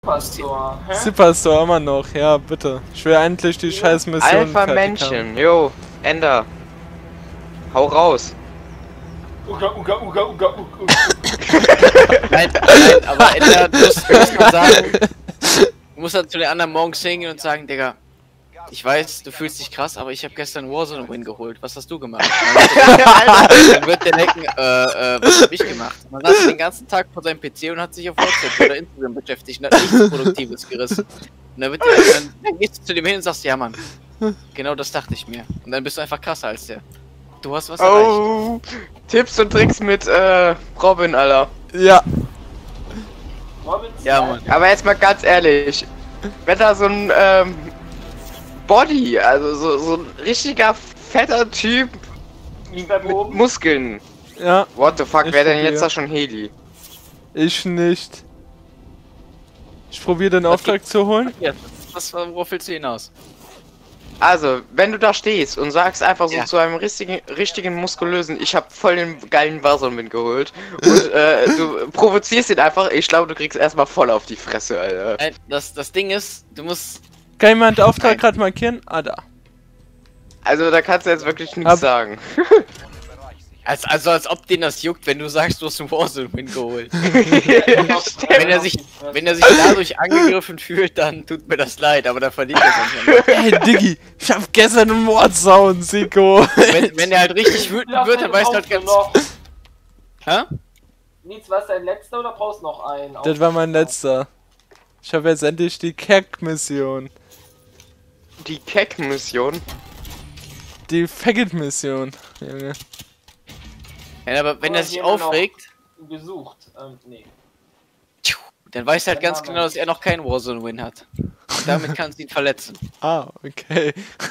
Superstore, hä? Superstore immer noch, ja bitte. Ich will endlich die scheiß Mission Alpha Männchen, jo, Ender. Hau raus. Uga. Nein, aber Ender, du musst mal sagen, du musst dann zu den anderen morgens hingehen und sagen, Digga, ich weiß, du fühlst dich krass, aber ich habe gestern Warzone-Win geholt. Was hast du gemacht? Dann wird der denken, was hab ich gemacht? Man saß den ganzen Tag vor seinem PC und hat sich auf WhatsApp oder Instagram beschäftigt und hat nichts Produktives gerissen. Und dann gehst du zu dem hin und sagst, ja Mann, genau das dachte ich mir. Und dann bist du einfach krasser als der. Du hast was erreicht. Oh, Tipps und Tricks mit Robin, Alter. Ja. Ja, Mann. Aber jetzt mal ganz ehrlich, wenn da so ein Body, also so ein richtiger fetter Typ mit Muskeln. Ja. What the fuck, Ich wer denn probier. jetzt da schon Heli? Ich nicht. Ich probiere den Auftrag zu holen. Ja, worauf willst du hinaus? Also, wenn du da stehst und sagst einfach so Ja. zu einem richtigen muskulösen, ich hab voll den geilen Warzone geholt und du provozierst ihn einfach, ich glaube, du kriegst erstmal voll auf die Fresse, Alter. Nein, das Ding ist, du musst... Kann jemand den Auftrag gerade markieren? Ah, da. Also, da kannst du jetzt wirklich nichts sagen. Also als ob den das juckt, wenn du sagst, du hast einen Warzone-Win geholt. Wenn er sich dadurch angegriffen fühlt, dann tut mir das leid, aber da verdient er es nicht. Hey Diggi, ich hab gestern einen Mordsound, Siko. Wenn er halt richtig wütend wird, dann weißt du halt ganz... Hä? Nichts, was dein letzter oder brauchst du noch einen? Das war mein letzter. Ich habe jetzt endlich die Keck-Mission. Die Keck-Mission? Die Faggot-Mission, Junge. Ja, aber wenn er sich aufregt, Gesucht, nee. dann weiß er halt ganz genau, dass er noch keinen Warzone-Win hat. Und damit kannst du ihn verletzen. Ah, okay.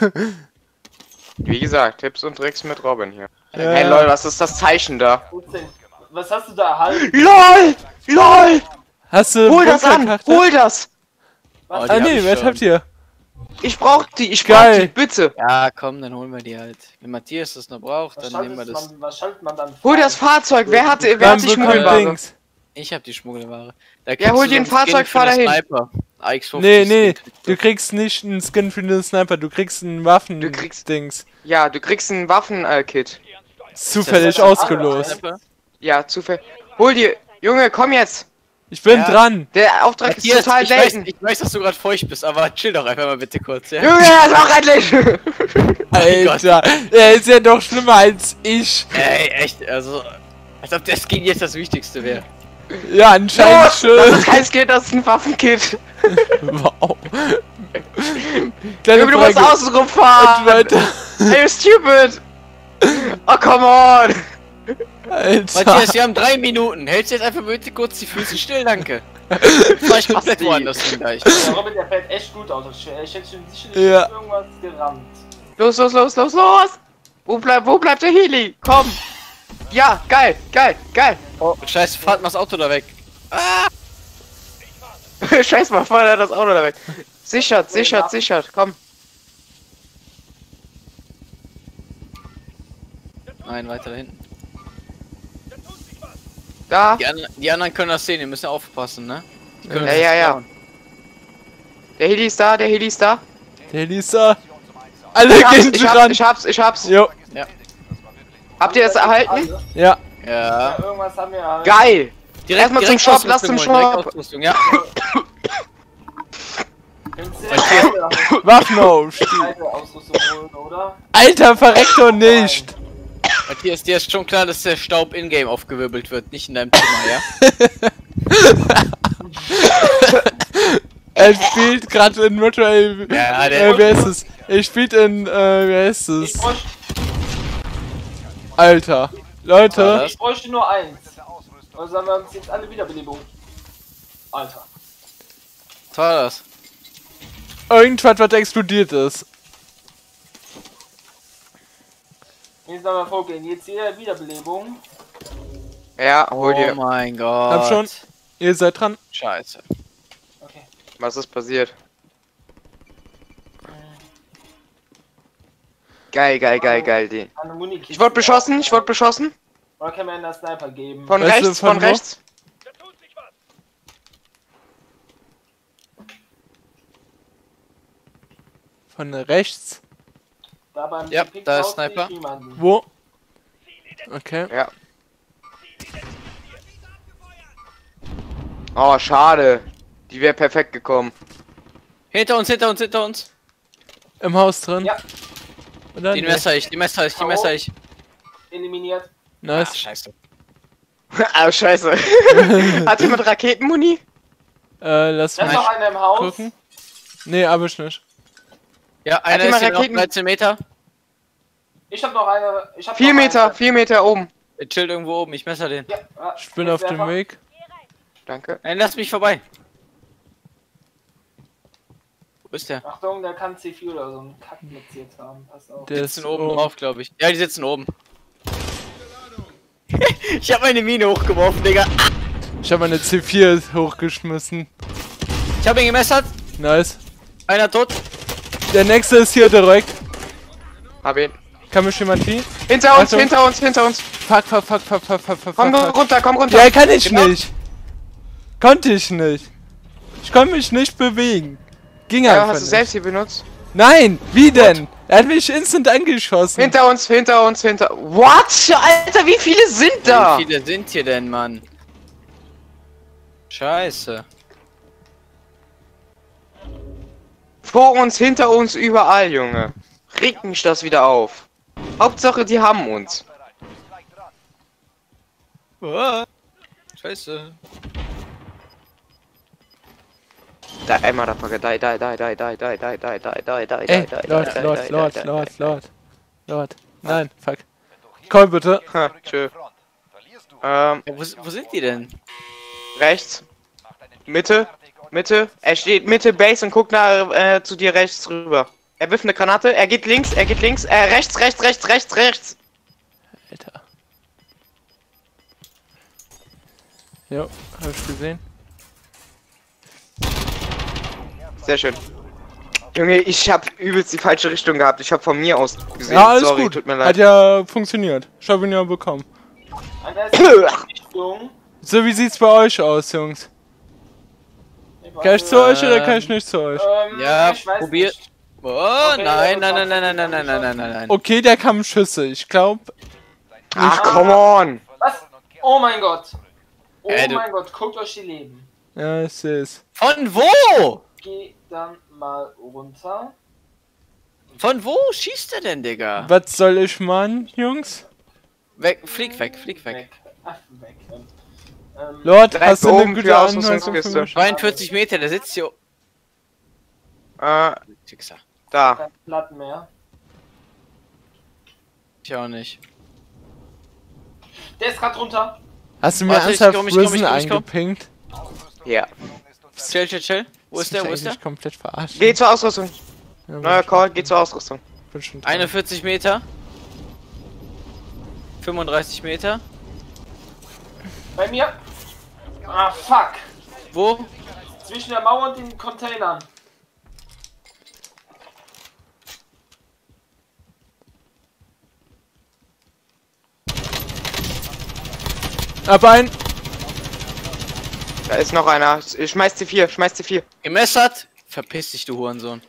Wie gesagt, Tipps und Tricks mit Robin hier. Ja. Hey lol, was ist das Zeichen da? Was hast du da erhalten? LOL! LOL! Hast du Hol das an! Bunkerkarte? Hol das! Was? die Ah hab nee, ich was schon. habt ihr? Ich brauch die, Geil. bitte! Ja, komm, dann holen wir die halt. Wenn Matthias das noch braucht, dann nehmen wir das. Was schaltet man dann? Hol das Fahrzeug! Wer hat die Dann bekommt Schmuggelware? Dings. Ich hab die Schmuggelware. Da Ja, kriegst hol du dir ein so einen Skin Fahrzeug, für fahr den dahin. Sniper. AX50 Nee, Skin. du kriegst nicht einen Skin für den Sniper, du kriegst einen Waffen Du kriegst- Dings. Ja, du kriegst ein Waffen-Kit. Zufällig das ausgelost. Sniper? Ja, zufällig. Hol dir! Junge, komm jetzt! Ich bin Ja. dran. Der Auftrag ist Matthias, total selten! ich weiß, dass du gerade feucht bist, aber chill doch einfach mal bitte kurz, ja? Junge, er ist auch endlich! Alter, er ist ja doch schlimmer als ich. Ey, echt, also... Als ob der Skin jetzt das Wichtigste wäre. Ja, anscheinend Das schon. ist kein Skill, das ist ein Waffenkit! Wow. Kleine Junge, du musst Frage. außen Und rumfahren! weiter. Hey, you stupid! Oh, come on! Alter. Matthias, wir haben 3 Minuten. Hältst du jetzt einfach bitte kurz die Füße still, danke. Fahr ich komplett Basti. woanders hin gleich. Der Robin, der fällt echt gut aus. Ich hätte schon sicherlich Ja. irgendwas gerammt. Los, los, los, los, los! Wo bleibt der Heli? Komm! Ja, geil, geil, geil! Oh, scheiße, fahrt mal das Auto da weg. Scheiß mal, fahr das Auto da weg. Sichert, sichert, sichert, komm. Nein, weiter da hinten. Da. Die anderen können das sehen, ihr müsst ja aufpassen, ne? Die können Ja, das ja, ja. klauen. Der Heli ist da, der Heli ist da. Der Lisa. Alle gehen dran. Ich hab's. Jo, Habt ihr es erhalten? ja. Ja. Irgendwas haben wir halt. Geil! Erstmal zum Shop, Ausrüstung lass zum holen, direkt Shop. Ausrüstung, ja. Waffenaufstieg. Ausrüstung holen, oder? Alter, verreck doch nicht. Matthias, dir ist schon klar, dass der Staub in-game aufgewirbelt wird, nicht in deinem Zimmer, ja? Er spielt gerade in Virtual. Ja, der- wer ist es? Er spielt in. Wer ist Ich es? bräuchte, Alter. Leute. ich bräuchte nur eins. Also haben wir uns jetzt alle Wiederbelebung. Alter. Was war das? Irgendwas, was explodiert ist. Jetzt aber vorgehen. Jetzt hier Wiederbelebung. Ja, hol Oh dir. mein Gott. Hab schon. Ihr seid dran. Scheiße. Okay. Was ist passiert? Geil, geil, geil, geil. Die. Eine Munikiste. Ich wurde beschossen. Oder kann mir einen Sniper geben? Von Weißt du, rechts, von von wo? rechts. Von rechts. Da beim Ja, Pick da ist raus sehe ich Sniper. niemanden. Wo? Okay. Ja. Oh, schade. Die wäre perfekt gekommen. Hinter uns, hinter uns, hinter uns. Im Haus drin. Ja. Oder? Den Nee. messer ich, den messer ich, den messer ich. Eliminiert. Ah, Nice. scheiße. Ah, scheiße. Hat jemand Raketenmuni? Lass Da ist mich noch einer im Haus. gucken. Nee, aber ich nicht. Ja, einer jemand ist hier noch Raketen? 13 Meter. Ich hab noch eine. Ich hab 4 noch Meter, eine. 4 Meter oben. Der chillt irgendwo oben, ich messer den. Ja, Ich bin auf dem Weg. Danke. Nein, lass mich vorbei. Wo ist der? Achtung, der kann C4 oder so einen Kack mitziert haben. Pass auf. Der Die ist sitzen oben drauf, glaube ich. Ja, die sitzen oben. Ich habe meine Mine hochgeworfen, Digga. Ich habe meine C4 hochgeschmissen. Ich habe ihn gemessert. Nice. Einer tot. Der nächste ist hier direkt. Hab ihn. Kann mich jemand ziehen? Hinter uns, Achtung. hinter uns, hinter uns. Fuck. Komm runter, komm runter. Ja, kann ich Genau. nicht. Konnte ich nicht. Ich konnte mich nicht bewegen. Ging Ja, einfach hast du nicht. selbst hier benutzt? Nein, wie denn? Er hat mich instant angeschossen. Hinter uns, hinter uns, hinter... What? Alter, wie viele sind da? Wie viele sind hier denn, Mann? Scheiße. Vor uns, hinter uns, überall, Junge. Regt mich das wieder auf. Hauptsache, die haben uns. Oh. Scheiße. Da einmal da Packe, die. Ey, Lord. Nein, fuck. Komm bitte. Ha, tschö. Ja, wo sind die denn? Rechts. Mitte. Er steht Mitte Base und guckt nach, zu dir rechts rüber. Er wirft eine Granate, er geht links. Rechts. Alter. Jo, hab ich gesehen. Sehr schön. Junge, ich hab übelst die falsche Richtung gehabt. Ich hab von mir aus gesehen. Ja, alles Sorry, gut. tut mir Hat leid. ja funktioniert. Ich hab ihn ja bekommen. Einer ist in die Richtung. So, wie sieht's bei euch aus, Jungs? Nee, Kann ich zu euch oder kann ich nicht zu euch? Ja, ich weiß probier. nicht. Oh, Okay, nein. Okay, der kam Schüsse. Ich glaub. Ach, come on. Was? Oh mein Gott. Oh Du- mein Gott, guckt euch die Leben. Ja, ich seh's. Von wo? Geh dann mal runter. Von wo schießt er denn, Digga? Was soll ich machen, Jungs? Flieg weg. Ach, weg. Lord, Direkt hast du eine oben gute für Anweisung für Ausrüstungskiste. mich? 42 Meter, der sitzt hier. Fixer. Da. Kein Platten mehr. Ich auch nicht. Der ist grad runter. Hast du mir Warte, ernsthaft ich komm. Risen eingepinkt? Ja. Chill. Wo ist der? Mich komplett verarscht. Geh zur Ausrüstung. Ja, Neuer Call, geh zur Ausrüstung. bin schon dran. 41 Meter. 35 Meter. Bei mir. Ah, fuck. Wo? Zwischen der Mauer und den Containern. Ab ein. Da ist noch einer. Schmeiß C4. Gemessert? Verpiss dich, du Hurensohn.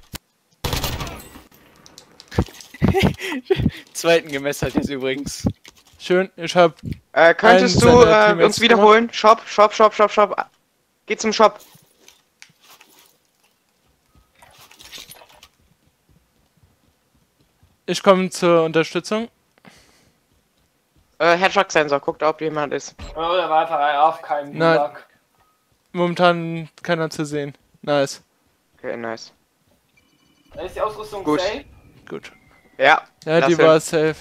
Zweiten gemessert jetzt übrigens. Schön, ich hab. Könntest Einen du seiner Teammates uns wiederholen? Shop. Geh zum Shop. Ich komme zur Unterstützung. Headshot-Sensor, guckt, ob jemand ist. Oh, der war einfach auf keinen Nein. Gulag. Momentan keiner zu sehen. Nice. Okay, nice. Da ist die Ausrüstung Gut. safe. Gut. Ja. Ja, lass die hin. war safe.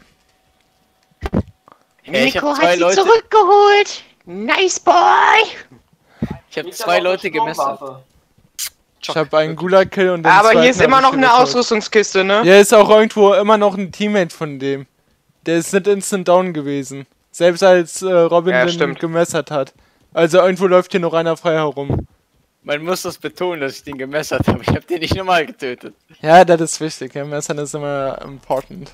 Hey, ich hab zwei Leute. zurückgeholt. Nice boy. Ich habe Liegt zwei aber auf Leute der gemessert. Stromwaffe. Ich hab einen Gulag-Kill und den Aber hier zweiten ist hab immer ich noch eine getötet. Ausrüstungskiste, ne? Hier ist auch irgendwo immer noch ein Teammate von dem. Der ist nicht instant down gewesen. Selbst als Robin Ja, den stimmt. gemessert hat. Also irgendwo läuft hier noch einer frei herum. Man muss das betonen, dass ich den gemessert habe. Ich habe den nicht normal getötet. Ja, das ist wichtig. Ja, Messern ist immer important.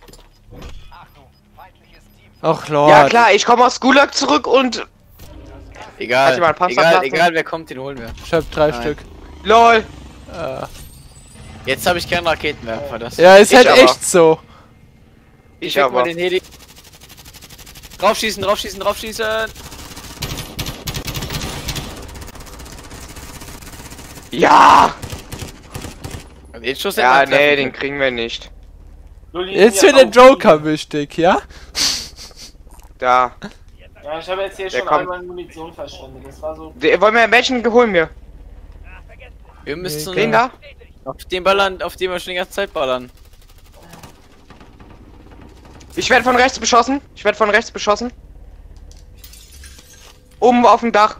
Ach Lord. Ja klar, ich komme aus Gulag zurück und... Egal. Hat jemand Panzerplatten? Egal, wer kommt, den holen wir. Ich hab 3 Nein. Stück. LOL. Jetzt habe ich keinen Raketenwerfer. Das Ja, ist halt aber. echt so. ich aber. mal den Heli. Draufschießen, draufschießen, draufschießen! Ja! Den Schuss Ja, hätten wir nee, treffen den können. kriegen wir nicht. Jetzt wird der Joker wichtig, ja? Da. Ja, ich habe jetzt hier Der schon kommt. einmal Munition verschwendet. Das war so. Wollen wir welchen holen wir? Wir müssen Nee, Den da? auf den ballern, auf den wir schon die ganze Zeit ballern. Ich werde von rechts beschossen. Ich werde von rechts beschossen. Oben auf dem Dach.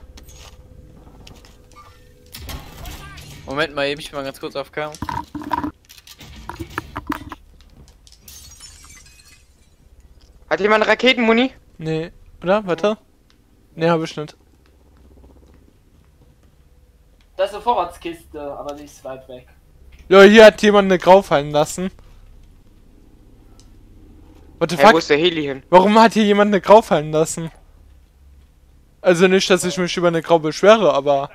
Moment mal, ich mal ganz kurz auf Kam. Hat jemand Raketenmuni? Nee. Oder? Warte. Nee, hab ich nicht. Das ist eine Vorratskiste, aber sie ist weit weg. Ja, hier hat jemand eine Grau fallen lassen. What the Hey, wo fuck? ist der Heli hin? Warum hat hier jemand eine Grau fallen lassen? Also nicht, dass ich mich über eine Grau beschwere, aber...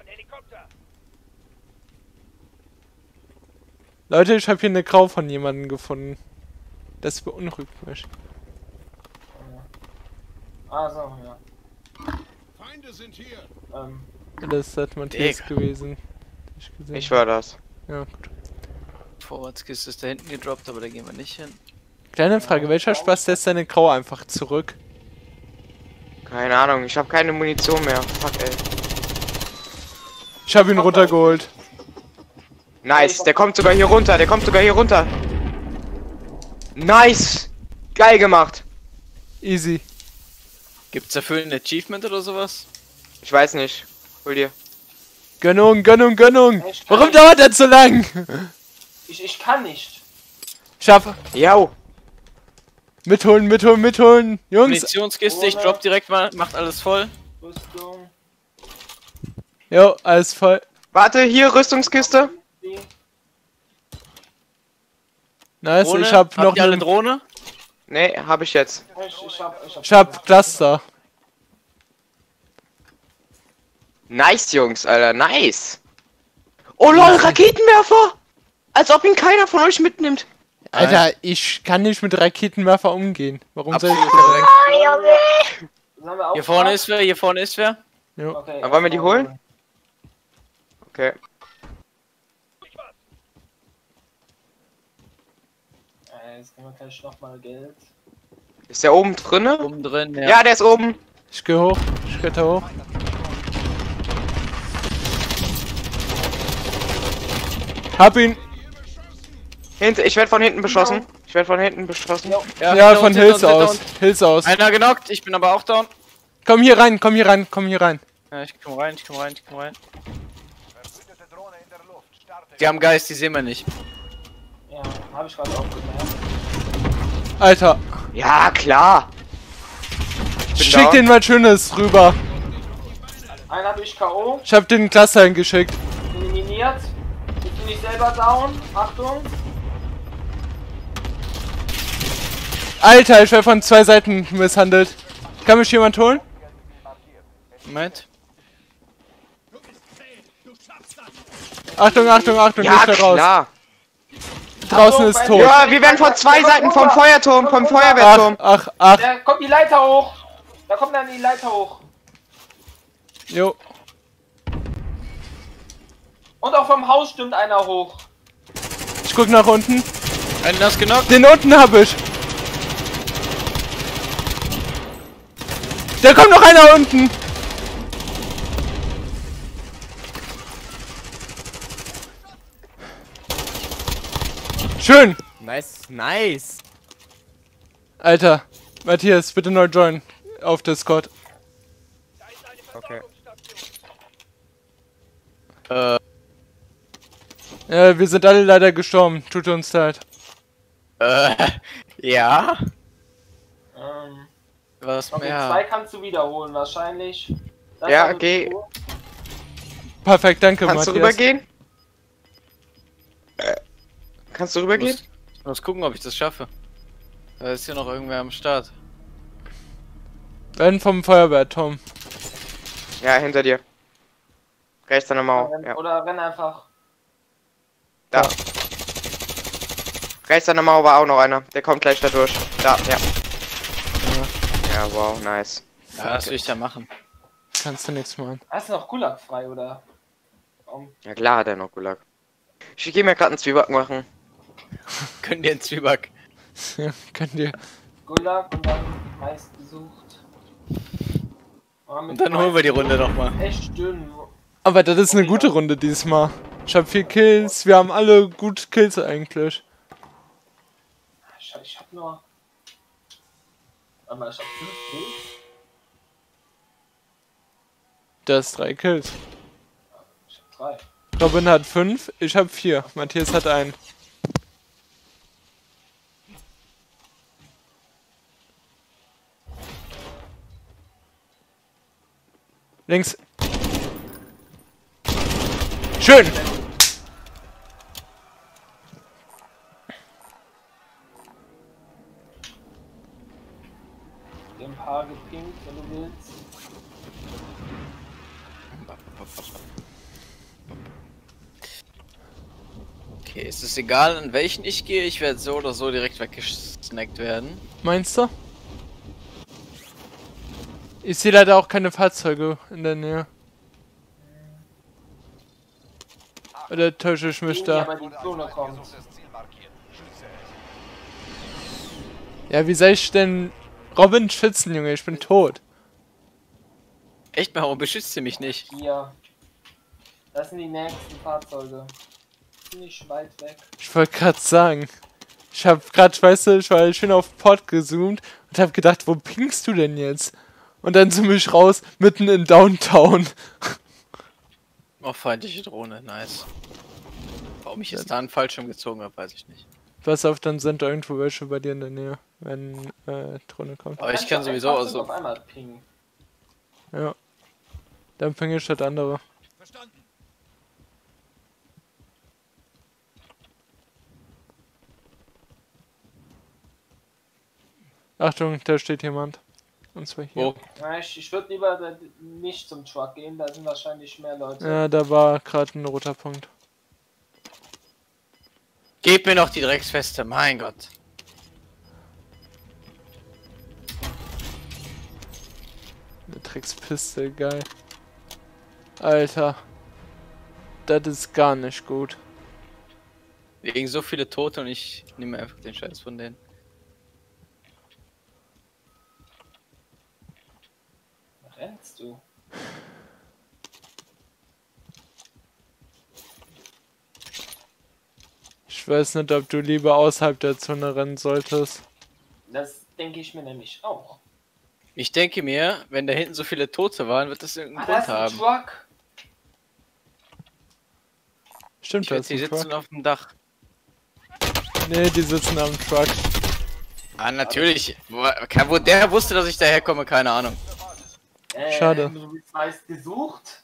Leute, ich habe hier eine Grau von jemandem gefunden. Das beunruhigt mich. Ah, so, ja. Feinde sind hier. Das ist halt Matthias Digga. gewesen. Ich gesehen. Ich war das. Ja, gut. Vorratskiste ist da hinten gedroppt, aber da gehen wir nicht hin. Kleine Frage, welcher Spaß lässt seine Grau einfach zurück? Keine Ahnung, ich habe keine Munition mehr. Fuck, ey. Ich habe ihn runtergeholt. Nice, der kommt sogar hier runter. Der kommt sogar hier runter. Nice. Geil gemacht. Easy. Gibt's dafür ein Achievement oder sowas? Ich weiß nicht. Hol dir. Gönnung, Gönnung, Gönnung! Ich kann Warum nicht. dauert das so lang? Ich kann nicht. Schaff. Jau. Mitholen, mitholen, mitholen. Jungs. Munitionskiste, ich drop direkt mal, macht alles voll. Rüstung. Jo, alles voll. Warte, hier Rüstungskiste. Die. Nice, Drohne? ich hab noch Habt ihr alle einen, Drohne? Nee, habe ich jetzt. ich hab Cluster. Nice, Jungs, Alter. Nice. Oh lol, Raketenwerfer. Als ob ihn keiner von euch mitnimmt. Alter, ich kann nicht mit Raketenwerfer umgehen. Warum soll ich Absolut korrekt. Sollen wir Hier vorne ist wer, hier vorne ist wer. Jo. Okay, Wollen wir die holen? Okay. Jetzt nehmen wir gleich nochmal Geld. Ist der oben drinne? Oben drin, ja. Ja, der ist oben. Ich geh hoch. Ich geh da hoch. Hab ihn. Ich werde von hinten beschossen. Ich werde von hinten beschossen. Ja, hinter von uns, hinter Hills uns, hinter aus. uns. Hills aus. Einer genockt, ich bin aber auch down. Komm hier rein, komm hier rein, komm hier rein. Ja, ich komm rein, ich komm rein, ich komm rein. Die haben Geist, die sehen wir nicht. Ja, habe ich gerade auch gemerkt. Alter. Ja, klar. Ich schick den mal Schönes rüber. Einen habe ich K.O. Ich hab den Cluster hingeschickt. eliminiert. Ich bin nicht selber down. Achtung. Alter, ich werde von zwei Seiten misshandelt. Kann mich jemand holen? Moment. Achtung, Achtung, Achtung, Ja, nicht mehr raus. klar. Draußen ist tot. Ja, wir werden von zwei Seiten vom Feuerturm, vom Feuerwehrturm. Ach. Da kommt die Leiter hoch. Da kommt dann die Leiter hoch. Jo. Und auch vom Haus stimmt einer hoch. Ich guck nach unten. Einer ist genockt. Den unten hab ich. Da kommt noch einer unten. Schön. Nice. Alter. Matthias, bitte neu joinen. Auf Discord. Okay. Ja, wir sind alle leider gestorben. Tut uns leid. Ja. Ähm, Was okay, mehr? zwei kannst du wiederholen wahrscheinlich. Das Ja, war geh. so. Perfekt, danke, Kannst du Matthias. rübergehen? Kannst du rübergehen? Ich muss gucken, ob ich das schaffe. Da ist hier noch irgendwer am Start. Renn vom Feuerwehrturm. Ja, hinter dir. Rechts an der Mauer. Oder, Ja. oder renn einfach. Da. Rechts an der Mauer war auch noch einer. Der kommt gleich da durch. Da, ja. Ja, wow, nice. Ja, was will ich da machen? Kannst du nichts machen. Hast du noch Gulag frei, oder? Ja klar hat er noch Gulag. Ich geh mir gerade einen Zwieback machen. Könnt ihr einen Zwieback? Ja, könnt ihr. Gulag und dann meist gesucht. Und dann holen wir die Runde nochmal. Echt dünn. Aber das ist eine gute Runde diesmal. Ich hab 4 Kills, wir haben alle gut Kills eigentlich. Ich hab nur... Aber ich hab 5 Kills. Der ist 3 Kills. Ich hab 3. Robin hat 5, ich hab 4. Matthias hat 1. Links. Schön! Ein paar gepinkt, wenn du willst. Okay, ist es egal, an welchen ich gehe? Ich werde so oder so direkt weggesnackt werden. Meinst du? Ich sehe leider auch keine Fahrzeuge in der Nähe. Oder täusche ich mich da? Aber die Zone kommt. Ja, wie soll ich denn Robin schützen, Junge? Ich bin tot. Echt mal, warum beschützt ihr mich nicht? Hier. Das sind die nächsten Fahrzeuge. Nicht weit weg. Ich wollte gerade sagen. Ich hab grad, weißt du, ich war schön auf Port gezoomt und hab gedacht, wo pingst du denn jetzt? Und dann zoom ich raus, mitten in Downtown. Oh, feindliche Drohne, nice. Warum ich jetzt da einen Fallschirm gezogen habe, weiß ich nicht. Pass auf, dann sind da irgendwo welche bei dir in der Nähe, wenn Drohne kommt. Aber ich kann sowieso also. Auf einmal pingen. Ja. Dann ping ich das andere. Verstanden. Achtung, da steht jemand. Und zwar hier. Wo? Ja, ich würde lieber nicht zum Truck gehen, da sind wahrscheinlich mehr Leute. Ja, da war gerade ein roter Punkt. Gebt mir noch die Drecksfeste, mein Gott. Eine Dreckspiste, geil. Alter. Das ist gar nicht gut. Wegen so viele Tote und ich nehme einfach den Scheiß von denen. Rennst du? Ich weiß nicht, ob du lieber außerhalb der Zone rennen solltest. Das denke ich mir nämlich auch. Ich denke mir, wenn da hinten so viele Tote waren, wird das irgendeinen Das Grund ist ein haben. Truck. Stimmt, Ich da werde ist sie ein sitzen Truck. auf dem Dach. Nee, die sitzen am Truck. Ah, natürlich. Wo der wusste, dass ich daher komme, keine Ahnung. Schade. Du bist meist gesucht.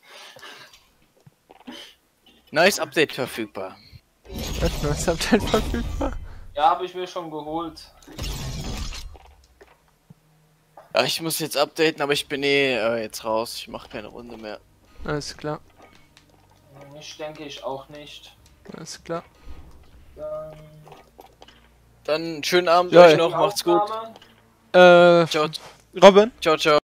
Neues Update verfügbar. Was habt ihr denn verfügbar? Ja, habe ich mir schon geholt. Ja, ich muss jetzt updaten, aber ich bin jetzt raus. Ich mache keine Runde mehr. Alles klar, Ich denke ich auch nicht. alles klar. Dann schönen Abend Ja, euch ja. noch, macht's gut. Aufnahme. Ciao, Robin? ciao, ciao.